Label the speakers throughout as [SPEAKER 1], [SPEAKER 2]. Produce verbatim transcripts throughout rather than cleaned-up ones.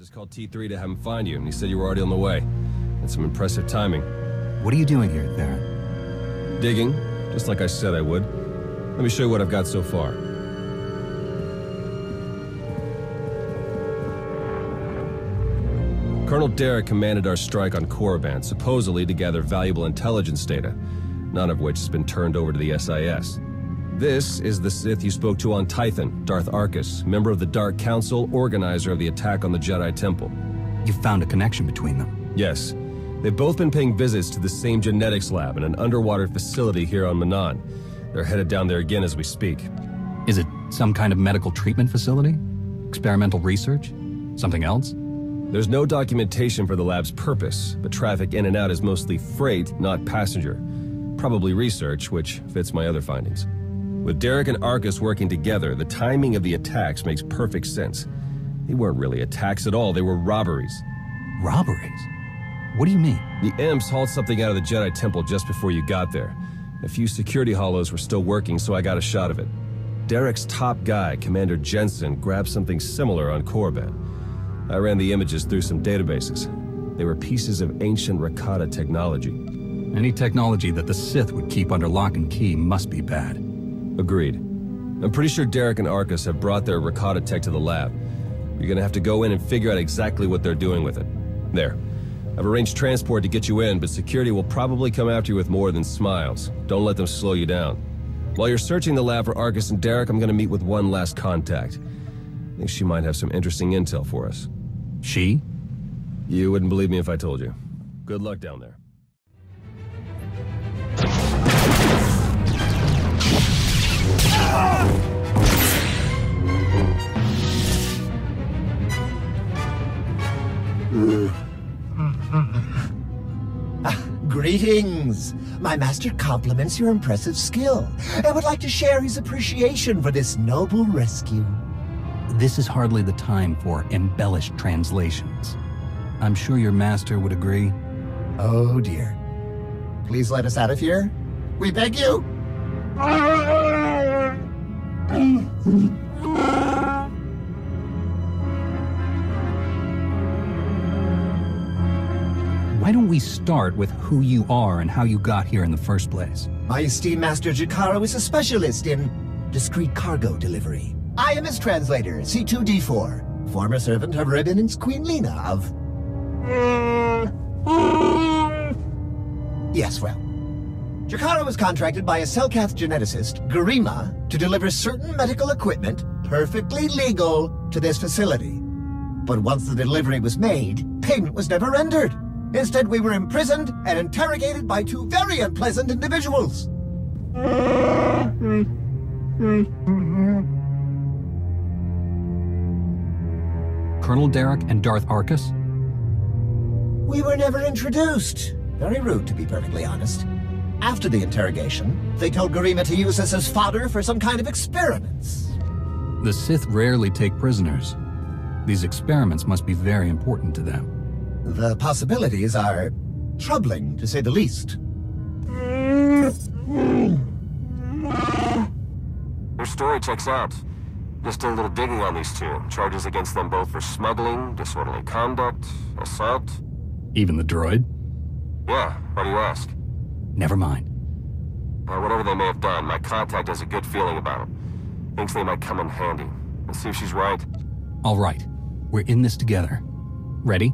[SPEAKER 1] just called T three to have him find you, and he said you were already on the way. Had some impressive timing.
[SPEAKER 2] What are you doing here, Theron?
[SPEAKER 1] Digging, just like I said I would. Let me show you what I've got so far. Colonel Derek commanded our strike on Korriban, supposedly to gather valuable intelligence data, none of which has been turned over to the S I S. This is the Sith you spoke to on Tython, Darth Arkus, member of the Dark Council, organizer of the attack on the Jedi Temple.
[SPEAKER 2] You found a connection between them?
[SPEAKER 1] Yes. They've both been paying visits to the same genetics lab in an underwater facility here on Manaan. They're headed down there again as we speak.
[SPEAKER 2] Is it some kind of medical treatment facility? Experimental research? Something else?
[SPEAKER 1] There's no documentation for the lab's purpose, but traffic in and out is mostly freight, not passenger. Probably research, which fits my other findings. With Derek and Arkus working together, the timing of the attacks makes perfect sense. They weren't really attacks at all, they were robberies.
[SPEAKER 2] Robberies? What do you mean?
[SPEAKER 1] The Imps hauled something out of the Jedi Temple just before you got there. A few security hollows were still working, so I got a shot of it. Derek's top guy, Commander Jensen, grabbed something similar on Korriban. I ran the images through some databases. They were pieces of ancient Rakata technology.
[SPEAKER 2] Any technology that the Sith would keep under lock and key must be bad.
[SPEAKER 1] Agreed. I'm pretty sure Derek and Arkus have brought their Rakata tech to the lab. You're gonna have to go in and figure out exactly what they're doing with it. There. I've arranged transport to get you in, but security will probably come after you with more than smiles. Don't let them slow you down. While you're searching the lab for Arkus and Derek, I'm gonna meet with one last contact. I think she might have some interesting intel for us.
[SPEAKER 2] She?
[SPEAKER 1] You wouldn't believe me if I told you. Good luck down there.
[SPEAKER 3] Ah, greetings! My master compliments your impressive skill and would like to share his appreciation for this noble rescue.
[SPEAKER 2] This is hardly the time for embellished translations. I'm sure your master would agree.
[SPEAKER 3] Oh dear. Please let us out of here. We beg you!
[SPEAKER 2] Why don't we start with who you are and how you got here in the first place?
[SPEAKER 3] My esteemed master Jakaro is a specialist in discreet cargo delivery. I am his translator, C two D four, former servant of Ribbon's Queen Lena of... Yes, well. Jakaro was contracted by a Selkath geneticist, Garima, to deliver certain medical equipment, perfectly legal, to this facility. But once the delivery was made, payment was never rendered. Instead, we were imprisoned and interrogated by two very unpleasant individuals.
[SPEAKER 2] Colonel Derek and Darth Arkus?
[SPEAKER 3] We were never introduced. Very rude, to be perfectly honest. After the interrogation, they told Garima to use us as fodder for some kind of experiments.
[SPEAKER 2] The Sith rarely take prisoners. These experiments must be very important to them.
[SPEAKER 3] The possibilities are troubling, to say the least.
[SPEAKER 4] Your story checks out. Just did a little digging on these two. Charges against them both for smuggling, disorderly conduct, assault.
[SPEAKER 2] Even the droid?
[SPEAKER 4] Yeah, why do you ask?
[SPEAKER 2] Never mind.
[SPEAKER 4] Well, whatever they may have done, my contact has a good feeling about them. Thinks they might come in handy. Let's see if she's right.
[SPEAKER 2] All right. We're in this together. Ready?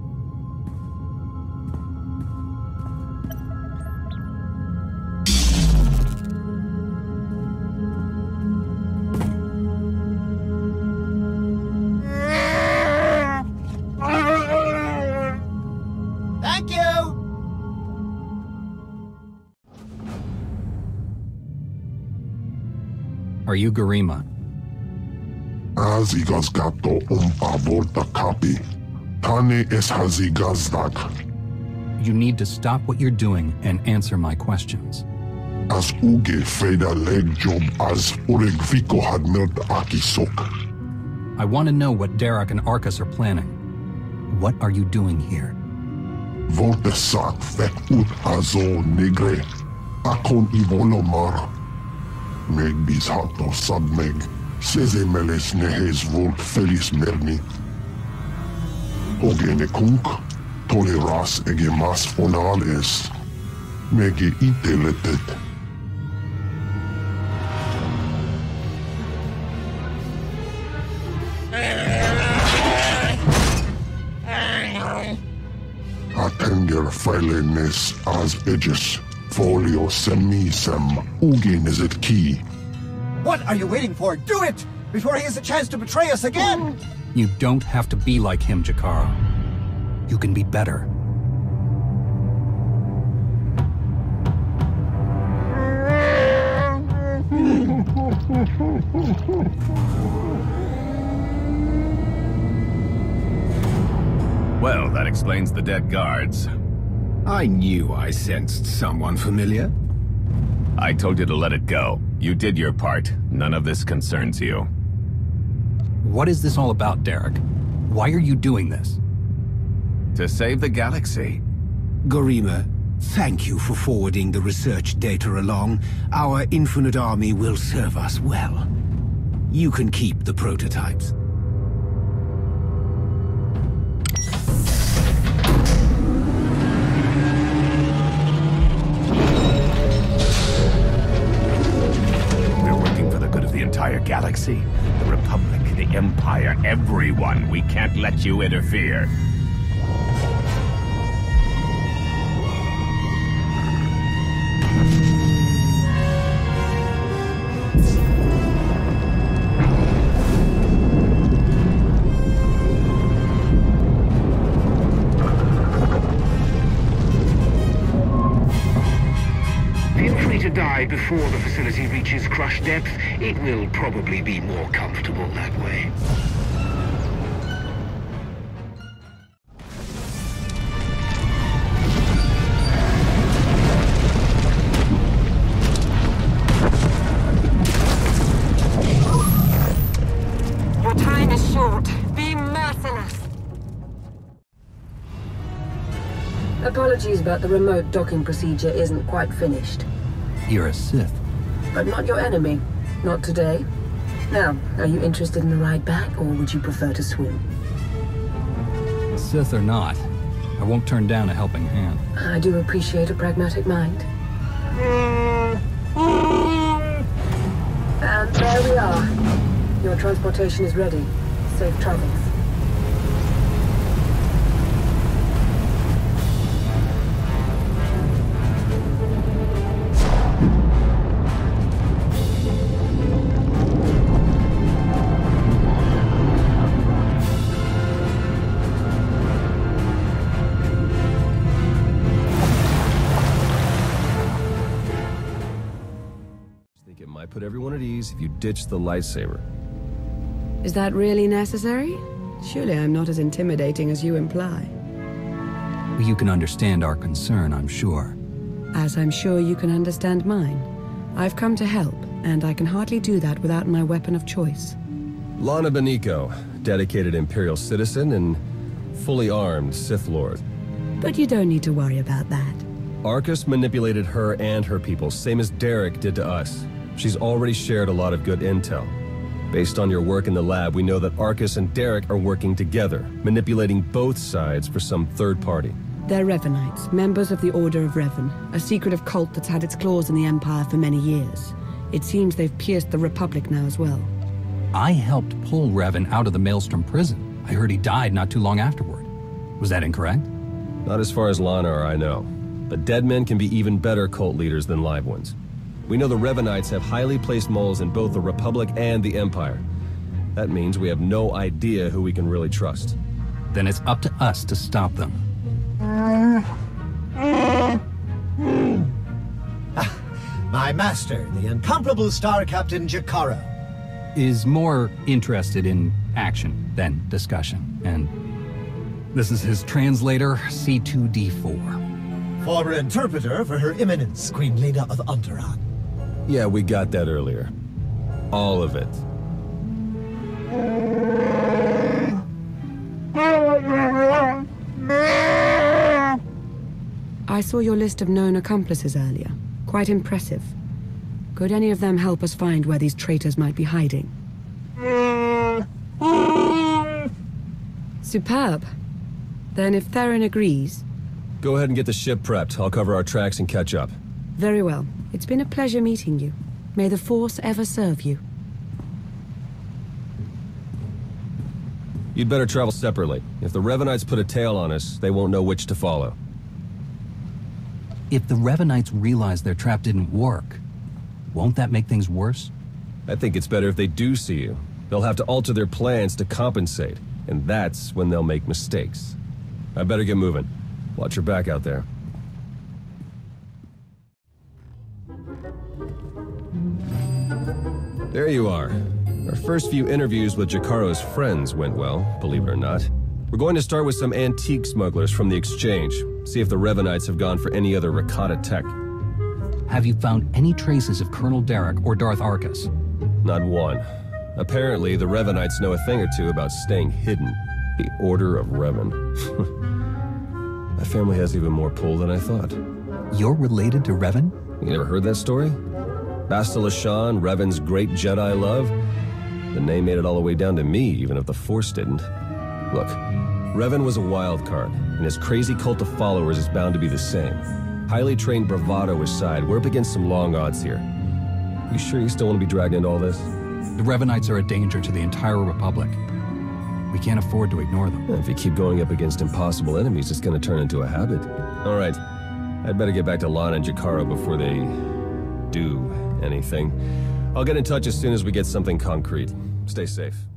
[SPEAKER 3] Thank you!
[SPEAKER 2] Are you Garima?
[SPEAKER 5] Azigazgato umpa volta kapi. Tane es hazigazdak.
[SPEAKER 2] You need to stop what you're doing and answer my questions.
[SPEAKER 5] As uge freda leg job as uregviko had milt akisok.
[SPEAKER 2] I want to know what Derek and Arkus are planning. What are you doing here?
[SPEAKER 5] Volte sak vek ut azo negre. Akon ivolomar. Meg bis hato sabmeg. Seze meles nehes volt felis merni. ogene kunk, toleras ege mas onales. Mege inteletet. Atenger filenes as edges, folio semisem, ugeneset key.
[SPEAKER 3] What are you waiting for? Do it! Before he has a chance to betray us again!
[SPEAKER 2] You don't have to be like him, Jakaro. You can be better.
[SPEAKER 6] Well, that explains the dead guards.
[SPEAKER 7] I knew I sensed someone familiar.
[SPEAKER 6] I told you to let it go. You did your part. None of this concerns you.
[SPEAKER 2] What is this all about, Derek? Why are you doing this?
[SPEAKER 6] To save the galaxy.
[SPEAKER 7] Garima, thank you for forwarding the research data along. Our infinite army will serve us well. You can keep the prototypes.
[SPEAKER 6] The entire galaxy, the Republic, the Empire, everyone. We can't let you interfere.
[SPEAKER 7] Die before the facility reaches crush depth. It will probably be more comfortable that way.
[SPEAKER 8] Your time is short. Be merciless. Apologies, but the remote docking procedure isn't quite finished.
[SPEAKER 2] You're a Sith.
[SPEAKER 8] But not your enemy. Not today. Now, are you interested in a ride back, or would you prefer to swim?
[SPEAKER 2] Sith or not, I won't turn down a helping hand.
[SPEAKER 8] I do appreciate a pragmatic mind. And there we are. Your transportation is ready. Safe travels.
[SPEAKER 1] Put everyone at ease if you ditch the lightsaber.
[SPEAKER 9] Is that really necessary? Surely I'm not as intimidating as you imply.
[SPEAKER 2] You can understand our concern, I'm sure.
[SPEAKER 9] As I'm sure you can understand mine. I've come to help, and I can hardly do that without my weapon of choice.
[SPEAKER 1] Lana Beniko, dedicated Imperial citizen and fully armed Sith Lord.
[SPEAKER 9] But you don't need to worry about that.
[SPEAKER 1] Arcus manipulated her and her people, same as Derek did to us. She's already shared a lot of good intel. Based on your work in the lab, we know that Arcus and Derek are working together, manipulating both sides for some third party.
[SPEAKER 9] They're Revenites, members of the Order of Revan, a secretive cult that's had its claws in the Empire for many years. It seems they've pierced the Republic now as well.
[SPEAKER 2] I helped pull Revan out of the Maelstrom prison. I heard he died not too long afterward. Was that incorrect?
[SPEAKER 1] Not as far as Lana or I know. But dead men can be even better cult leaders than live ones. We know the Revenites have highly placed moles in both the Republic and the Empire. That means we have no idea who we can really trust.
[SPEAKER 2] Then it's up to us to stop them.
[SPEAKER 3] My master, the incomparable Star Captain Jakaro.
[SPEAKER 2] Is more interested in action than discussion, and this is his translator, C two D four.
[SPEAKER 3] Former interpreter for Her Eminence, Queen Leda of Onderon.
[SPEAKER 1] Yeah, we got that earlier. All of it.
[SPEAKER 9] I saw your list of known accomplices earlier. Quite impressive. Could any of them help us find where these traitors might be hiding? Superb. Then if Theron agrees...
[SPEAKER 1] Go ahead and get the ship prepped. I'll cover our tracks and catch up.
[SPEAKER 9] Very well. It's been a pleasure meeting you. May the Force ever serve you.
[SPEAKER 1] You'd better travel separately. If the Revenites put a tail on us, they won't know which to follow.
[SPEAKER 2] If the Revenites realize their trap didn't work, won't that make things worse?
[SPEAKER 1] I think it's better if they do see you. They'll have to alter their plans to compensate, and that's when they'll make mistakes. I better get moving. Watch your back out there. There you are. Our first few interviews with Jakaro's friends went well, believe it or not. We're going to start with some antique smugglers from the exchange, see if the Revenites have gone for any other Rakata tech.
[SPEAKER 2] Have you found any traces of Colonel Derek or Darth Arcus?
[SPEAKER 1] Not one. Apparently, the Revenites know a thing or two about staying hidden. The Order of Revan. My family has even more pull than I thought.
[SPEAKER 2] You're related to Revan?
[SPEAKER 1] You never heard that story? Basta Lashan, Revan's great Jedi love? The name made it all the way down to me, even if the Force didn't. Look, Revan was a wild card, and his crazy cult of followers is bound to be the same. Highly trained bravado aside, we're up against some long odds here. You sure you still want to be dragged into all this?
[SPEAKER 2] The Revenites are a danger to the entire Republic. We can't afford to ignore them.
[SPEAKER 1] If you keep going up against impossible enemies, it's going to turn into a habit. All right, I'd better get back to Lana and Jakaro before they do anything. I'll get in touch as soon as we get something concrete. Stay safe.